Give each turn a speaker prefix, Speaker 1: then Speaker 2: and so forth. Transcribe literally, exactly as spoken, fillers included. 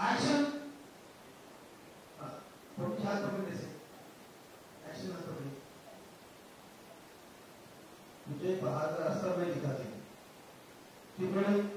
Speaker 1: Action. पकड़ हाथ पकड़ने से एक्शन हाथ पकड़िए। मुझे बाहर का रास्ता मैं दिखाती हूँ। ठीक है।